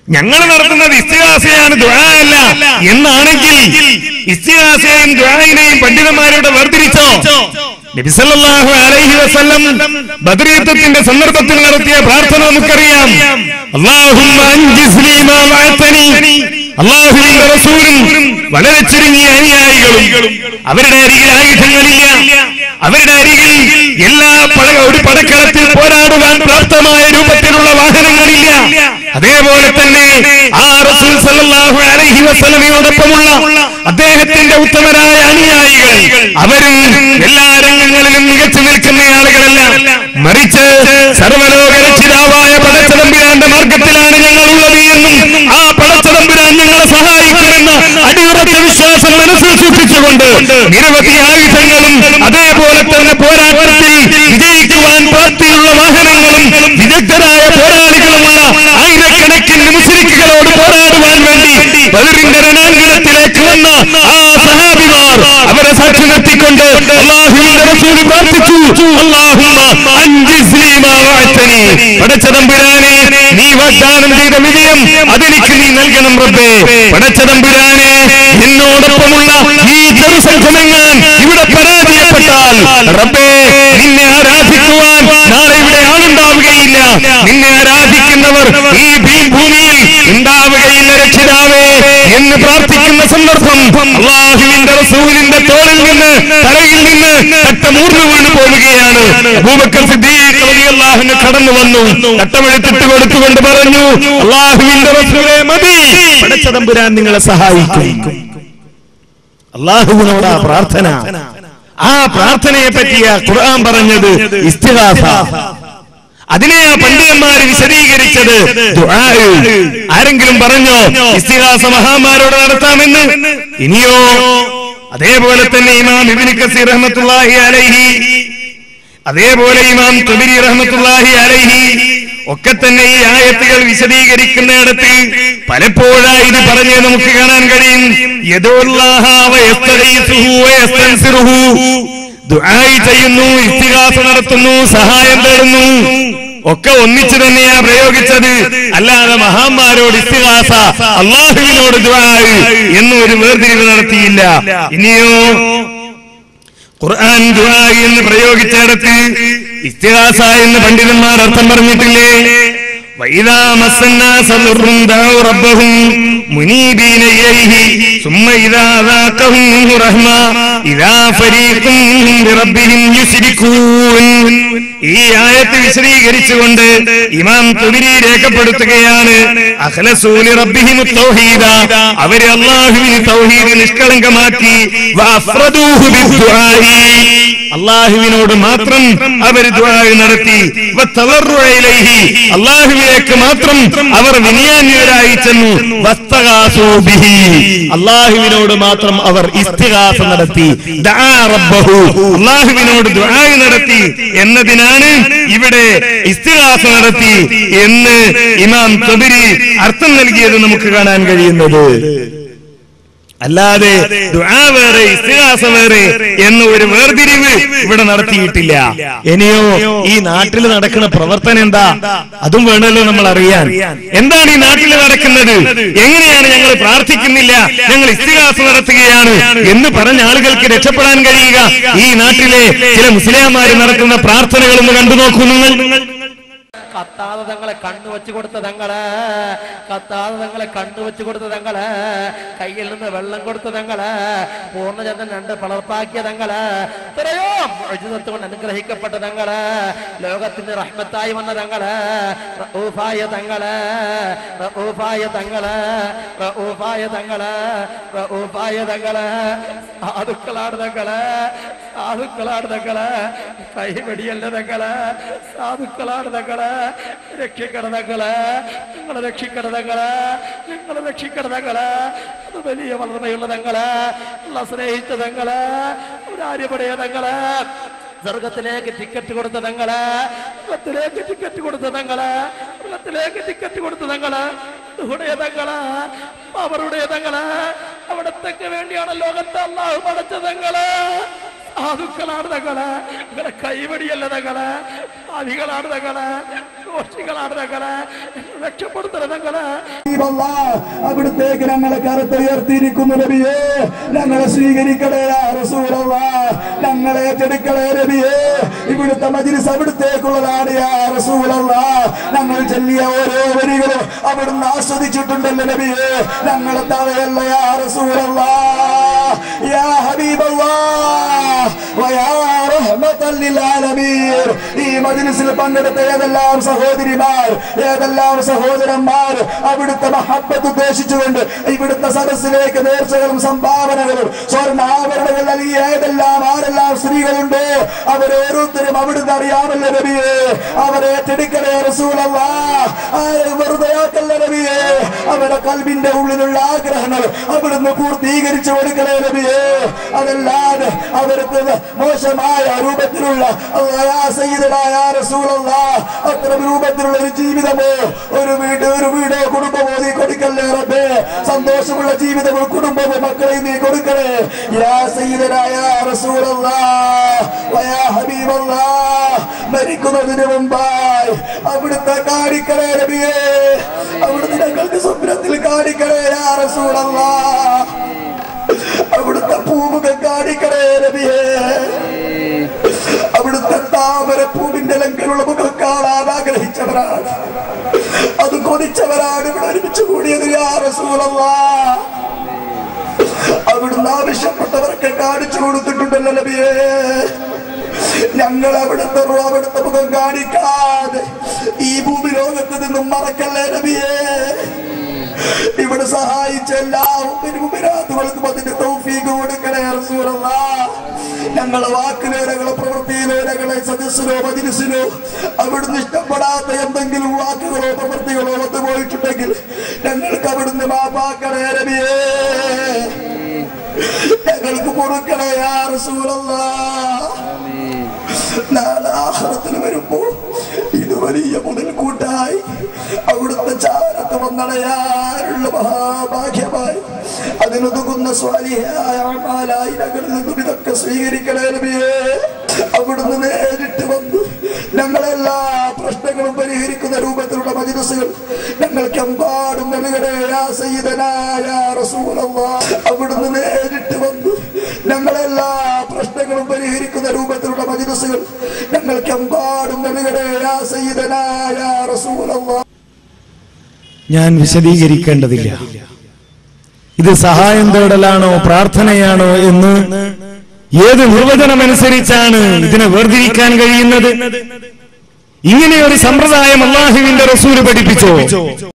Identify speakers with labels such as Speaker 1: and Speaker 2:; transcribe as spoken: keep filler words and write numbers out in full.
Speaker 1: ഞങ്ങൾ നടത്തുന്നത് ഇസ്തിഗാസയാണ്, ദുആ അല്ല എന്നാണെങ്കിൽ ഇസ്തിഗാസയെയും ദുആയിനെയും പണ്ഡിതന്മാരോട് വേർതിരിച്ചോ? നബി സല്ലല്ലാഹു അലൈഹി വസല്ലം ബദർ യുദ്ധത്തിന്റെ സന്ദർഭത്തിൽ നടത്തിയ പ്രാർത്ഥന നമുക്കറിയാം. അല്ലാഹുമ്മ അൻജിസ്ലി മാ വഅതനി. അല്ലാഹുവിന്റെ റസൂലും വളരെ ചുരുങ്ങിയ അനുയായികളും അവരുടെ അരികിൽ ആയുധങ്ങളില്ല, അവരുടെ അരികിൽ എല്ലാ ഒരു പടക്കളത്തിൽ പോരാടുവാൻ പ്രാപ്തമായ രൂപത്തിലുള്ള വാഹനങ്ങളില്ല. അതേപോലെ തന്നെ ആ റസൂൽ സല്ലല്ലാഹു അലൈഹി വസല്ലമയോടൊപ്പമുള്ള അദ്ദേഹത്തിന്റെ ഉത്തമരായ അനുയായികൾ അവരും എല്ലാ രംഗങ്ങളിലും മികച്ചു നിൽക്കുന്ന ആളുകളല്ല, മറിച്ച് സർവ്വലോക രക്ഷിതാവായ പടച്ചതമ്പുരാന്റെ മാർഗത്തിലാണ് ഞങ്ങളുള്ളത് എന്നും ആ പടച്ചതമ്പുരാൻ ഞങ്ങളെ സഹായിക്കുമെന്ന അടിയുറച്ച വിശ്വാസം മനസ്സിൽ സൂക്ഷിച്ചുകൊണ്ട് നിരവധി ആയുധങ്ങളും അതേപോലെ തന്നെ പോരാട്ടത്തിൽ വിജയിക്കുവാൻ പ്രാപ്തിയുള്ള വാഹനങ്ങളും വിദഗ്ധരായ പോരാളികളുമുള്ള ആയിരക്കണക്കിന് മുസ്ലിക്കുകളോട് പോരാടുവാൻ വേണ്ടി ബദറിന്റെ രണാങ്കണത്തിലേക്ക് വന്ന ആ സഹാബിമാർ അവരെ സാക്ഷി നിർത്തിക്കൊണ്ട് അല്ലാഹുവിന്റെ റസൂൽ പ്രാർത്ഥിച്ചു, അല്ലാഹുമ്മ അൻജിസ്ലി മാ വഅതനി. പടച്ചതമ്പുരാനെ, നീ വാഗ്ദാനം ചെയ്ത വിജയം അതെനിക്ക് നീ നൽകണം റബ്ബേ. പടച്ചതമ്പുരാനെ, എന്നോടൊപ്പമുള്ള ഈ ചെറുസംഘമെങ്ങാൻ ഇവിടെ പരാജയപ്പെട്ടാൽ റബ്ബേ, നിന്നെ ആരാധിക്കുവാൻ നാളെ ഇവിടെ ആളുണ്ടാവുകയില്ല. നിന്നെ ആരാധിക്കുന്നവർ ഈ ഭൂമിയിൽ ഉണ്ടാവുകയില്ല രക്ഷിതാവേ എന്ന് പ്രാർത്ഥിക്കുന്ന സന്ദർഭം അല്ലാഹുവിന്റെ റസൂലിന്റെ തോളിൽ നിന്ന് തലയിൽ നിന്ന് തട്ടമൂർന്നു വീണു പോവുകയാണ്. അബൂബക്കർ സിദ്ദീഖ് റളിയല്ലാഹു അൻഹു കടന്നു വന്നു, തട്ടമെടുത്തിട്ട് കൊടുത്തുകൊണ്ട് പറഞ്ഞു, അല്ലാഹുവിന്റെ റസൂലേ മതി, പടച്ചതമ്പുരാൻ നിങ്ങളെ സഹായിക്കും. അല്ലാഹുവിനോട് ആ പ്രാർത്ഥന, ആ പ്രാർത്ഥനയെ പറ്റിയ ഖുർആൻ പറഞ്ഞത് ഇസ്തിഗാസ. അതിനെ ആ പണ്ഡിതന്മാര് വിശദീകരിച്ചത് ദുആ. ആരെങ്കിലും പറഞ്ഞോ ഇസ്തിഗാസ മഹാന്മാരോട് നടത്താമെന്ന്? ഇനിയോ അതേപോലെ തന്നെ ഇമാം ഇബ്നു കസീർ റഹ്മത്തുള്ളാഹി അലൈഹി, അതേപോലെ ഇമാം തുബരി റഹ്മത്തുള്ളാഹി അലൈഹി ഒക്കെ തന്നെ ഈ ആയത്തുകൾ വിശദീകരിക്കുന്നിടത്ത് പലപ്പോഴായി ഇത് പറഞ്ഞ് നമുക്ക് കാണാൻ കഴിയും. യദുല്ലാഹ വയസ്തഗീസുഹു വയസ്തൻസിറുഹു. ദുആ ചെയ്യുന്നു, ഇസ്തിഗാസ നടത്തുന്നു, സഹായം തേടുന്നു, ഒക്കെ ഒന്നിച്ചു തന്നെയാ പ്രയോഗിച്ചത്. അല്ലാതെ മഹാന്മാരോട് ഇസ്തിഗാസ, അല്ലാഹുവിനോട് ദുആ എന്നൊരു വേർതിരിവ് നടത്തിയില്ല. ഇനിയോ ഖുർആൻ ദുആ എന്ന് പ്രയോഗിച്ചിടത്ത് ഇസ്തിഗാസ എന്ന് പണ്ഡിതന്മാർ അർത്ഥം പറഞ്ഞിട്ടില്ലേ? വഇദാ മസ്സന്നാസ ദുർറുൻ ദഅു റബ്ബഹും മുനീബീന ഇലൈഹി സുമ്മ ഇദാ ദാഖഹും മിൻഹു റഹ്മ ഇദാ ഫരീഖും മിൻഹും ബിറബ്ബിഹിം യുശ്രികൂൻ. ഈ ആയത്ത് വിശദീകരിച്ചുകൊണ്ട് ഇമാം തുബരി രേഖപ്പെടുത്തുകയാണ്, അഖ്ലസൂ ലിറബ്ബിഹിമുത് തൗഹീദ, അവരെ അല്ലാഹുവിന് തൗഹീദ് നിഷ്കളങ്കമാക്കി, വഅഫ്റദൂഹു ബിദ്ദുആഇ, അല്ലാഹുവിനോട് മാത്രം അവർ ദുആ നടത്തി, വതളർറുഅ ഇലൈഹി, അല്ലാഹുവിലേക്ക് മാത്രം അവർ വിനയാന്വിതരായി ചെന്നു, വസ്തഗാസൂ ബിഹി, അല്ലാഹുവിനോട് മാത്രം അവർ ഇസ്തിഗാസ നടത്തി, ദഅ റബ്ബഹു, അല്ലാഹുവിനോട് ദുആ നടത്തി എന്നതിനാണ് ഇവിടെ ഇസ്തിഗാസ നടത്തി എന്ന് ഇമാം തുബരി അർത്ഥം നൽകിയത് നമുക്ക് കാണാൻ കഴിയുന്നത്. അല്ലാതെ ദുആ വേറെ ഇസ്തിഗാസ വേറെ എന്ന ഒരു വേർതിരിവ് ഇവിടെ നടത്തിയിട്ടില്ല. ഇനിയോ ഈ നാട്ടിൽ നടക്കുന്ന പ്രവർത്തനം എന്താ, അതും വേണമല്ലോ നമ്മൾ അറിയാൻ. എന്താണ് ഈ നാട്ടിൽ നടക്കുന്നത്? എങ്ങനെയാണ് ഞങ്ങൾ പ്രാർത്ഥിക്കുന്നില്ല, ഞങ്ങൾ ഇസ്തിഗാസ നടത്തുകയാണ് എന്ന് പറഞ്ഞ ആളുകൾക്ക് രക്ഷപ്പെടാൻ കഴിയുക? ഈ നാട്ടിലെ ചില മുസ്ലിംമാര് നടത്തുന്ന പ്രാർത്ഥനകളൊന്ന് കണ്ടു നോക്കൂ നിങ്ങൾ.
Speaker 2: കത്താതെ തങ്ങളെ കണ്ണു വെച്ചു കൊടുത്ത തങ്ങള്, കത്താതെ തങ്ങളെ കണ്ണു വെച്ചു കൊടുത്ത തങ്ങള്, കയ്യിൽ നിന്ന് വെള്ളം കൊടുത്ത തങ്ങള്, പൂർണ്ണചന്ദ്രൻ രണ്ട് പളർപ്പാക്കിയ തങ്ങള്, എത്രയോ മുഅ്ജിസത്ത് കൊണ്ട് അനുഗ്രഹിക്കപ്പെട്ട തങ്ങള്, ലോകത്തിന്റെ റഹ്മത്തായി വന്ന തങ്ങള്, റഊഫായ തങ്ങള്, റഊഫായ തങ്ങള്, റഊഫായ തങ്ങള്, റഊഫായ തങ്ങള്, സാധുക്കളാണ് തങ്ങള്, സാധുക്കളാണ് തങ്ങള്, കൈവടിയല്ല തങ്ങള്, സാധുക്കളാണ് തങ്ങള്, രക്ഷിക്കണതങ്ങള്, ഞങ്ങളെ രക്ഷിക്കണതങ്ങള്, ഞങ്ങളെ രക്ഷിക്കണതങ്ങള്, അത് വലിയ വളർമയുള്ള തങ്ങള്, സ്നേഹിച്ച തങ്ങള്, ഒരാര്യപടയ തങ്ങള്, സ്വർഗത്തിലേക്ക് ടിക്കറ്റ് കൊടുത്ത തങ്ങള്, സ്വർഗത്തിലേക്ക് ടിക്കറ്റ് കൊടുത്ത തങ്ങള്, സ്വർഗത്തിലേക്ക് ടിക്കറ്റ് കൊടുത്ത തങ്ങള്, ഉടയ തങ്ങള്, അവരുടെ തങ്ങള്, അവിടത്തേക്ക് വേണ്ടിയാണ് ലോകത്തെ അല്ലാഹു പടച്ച തങ്ങള്. സാധുക്കളാണ് തങ്ങള്, നിങ്ങളെ കൈവടിയല്ല തങ്ങള്, അധികളാണ് തങ്ങള്, ദോഷികളാണ് ഞങ്ങളെ, രക്ഷപ്പെടുത്തണം ഞങ്ങളെ.
Speaker 3: അവിടുത്തേക്ക് ഞങ്ങളെ കറുത്തുയർത്തിയിരിക്കുന്നു നബിയേ, ഞങ്ങളെ സ്വീകരിക്കണേ യാ റസൂലല്ലാഹ്, ഞങ്ങളെ ഏറ്റെടുക്കണേ നബിയേ. ഇവിടുത്തെ മജ്‌ലിസ് അവിടുത്തേക്കുള്ളതാണ് യാ റസൂലല്ലാഹ്. ഞങ്ങൾ ചൊല്ലിയ ഓരോ വരികളും അവിടുന്ന് ആസ്വദിച്ചിട്ടുണ്ടല്ലോ നബിയേ, ഞങ്ങളെ തവയല്ല യാ റസൂലല്ലാഹ്, യാ ഹബീബല്ലാഹ് വയാ റഹ്മത്തൽ ലിൽ ആലമീൻ. ഈ മജ്‌ലിസിൽ പങ്കെടുത്ത ഏതെല്ലാം സഹോദരിമാർ, ഏതെല്ലാം സഹോദരന്മാർ അവിടുത്തെ മഹബ്ബത്ത് ഉദ്ദേശിച്ചുകൊണ്ട് ഇവിടുത്തെ സദസ്സിലേക്ക് നേർച്ചകളും സംഭാവനകളും സ്വർണ്ണാഭരണങ്ങൾ നൽകിയ ഏതെല്ലാം ആരെല്ലാം സ്ത്രീകളുണ്ടോ അവരോരോരുത്തരും അവിടുന്ന് അറിയാമല്ലോ നബിയേ, അവരെ ഏറ്റെടുക്കണേ റസൂലല്ലാഹ്. ആരെ വെറുതെയാക്കല്ല നബിയേ, അവരുടെ കൽബിന്റെ ഉള്ളിലുള്ള ആഗ്രഹങ്ങൾ അവിടുന്ന് പൂർത്തീകരിച്ചു കൊടുക്കണേ നബിയേ. അതല്ലാതെ അവർക്ക് മോശമായ രൂപത്തിലുള്ള അത്തരം രൂപത്തിലുള്ള ഒരു ജീവിതമോ ഒരു വീട് ഒരു വീടോ കുടുംബമോ നീ കൊടുക്കല്ലേ റബ്ബേ. സന്തോഷമുള്ള ജീവിതവും കുടുംബവും മക്കളെ നീ കൊടുക്കണേ യാ സയ്യിദനാ യാ റസൂലല്ലാഹ് വയാ ഹബീബല്ലാഹ്. മരിക്കുന്നതിന് മുമ്പായി അവിടുത്തെ കാണിക്കണേ നബിയേ, അവിടുന്ന് ഞങ്ങൾക്ക് സ്വപ്നത്തിൽ കാണിക്കണേ യാ റസൂലല്ലാഹ്. അവിടുത്തെ പൂമുഖം കാണിക്കണേ നബിയേ, അവിടുത്തെ താമര പൂവിന്റെ ലംഘനമുള്ള മുഖം കാണാൻ ആഗ്രഹിച്ചവരാണ്, അത് കൊതിച്ചവരാണ് ഇവിടെ ഒരുമിച്ച് കൂടിയത് യാ റസൂലല്ലാഹ്. അവിടുന്ന് ആവശ്യപ്പെട്ടവർക്ക് കാണിച്ചു കൊടുത്തിട്ടുണ്ടല്ലോ നബിയേ. ഞങ്ങൾ അവിടുത്തെ അവിടുത്തെ മുഖം കാണിക്കാതെ ഈ ഭൂമി ലോകത്ത് നിന്നും മറക്കല്ലേ നബിയേ. ഇവിടെ സഹായിച്ച എല്ലാ ഉമ്മരാത്തുകൾക്കും അതിന്റെ തൗഫീഖ് കൊടുക്കണേ റസൂലല്ലാഹ്. ഞങ്ങളെ വാക്കിലേരകളെ പ്രവൃത്തിയിലേരകളെ സദസ്സിലോ മജ്‌ലിസിലോ അവിടുന്ന് ഇഷ്ടപ്പെടാത്ത എന്തെങ്കിലും വാക്കുകളോ പ്രവൃത്തികളോ വന്നു പോയിട്ടുണ്ടെങ്കിൽ ഞങ്ങൾക്ക് അവിടുന്ന് മാപ്പാക്കണേ നബിയേ, ഞങ്ങൾക്ക് കൊടുക്കണേ യാ റസൂലല്ലാഹ്. നാളെ ആഖിറത്തിൽ വരുമ്പോൾ ഇത് വലിയ മുതൽക്കൂട്ടായി അവിടുത്തെ ചാരത്ത് വന്നടയാനുള്ള മഹാഭാഗ്യമായി അതിനൊതുങ്ങുന്ന സ്വാലിഹായ അമലായി ഞങ്ങളിൽ നിന്നും ഇതൊക്കെ സ്വീകരിക്കണേ നബിയേ. അവിടുന്ന് നേരിട്ട് വന്നു ഞങ്ങളെല്ലാ പ്രശ്നങ്ങളും പരിഹരിക്കുന്ന രൂപത്തിലുള്ള മജ്‌ലിസുകൾ ഞങ്ങൾക്കെമ്പാടും നൽകണേ യാ സയ്യിദനാ യാ റസൂലല്ലാഹ്. അവിടുന്ന് നേരിട്ട് വന്നു ഞങ്ങളെല്ലാ പ്രശ്നങ്ങളും പരിഹരിക്കുന്ന രൂപത്തിലുള്ള മജ്‌ലിസുകൾ ഞങ്ങൾക്കെമ്പാടും നൽകണേ യാ സയ്യിദനാ യാ റസൂലല്ലാഹ്.
Speaker 1: ഞാൻ വിശദീകരിക്കേണ്ടതില്ല. ഇത് സഹായം തേടലാണോ പ്രാർത്ഥനയാണോ എന്ന് ഏത് നിർവചനമനുസരിച്ചാണ് ഇതിനെ വേർതിരിക്കാൻ കഴിയുന്നത്? ഇങ്ങനെയൊരു സമ്പ്രദായം അല്ലാഹുവിന്റെ റസൂൽ പഠിപ്പിച്ചോ?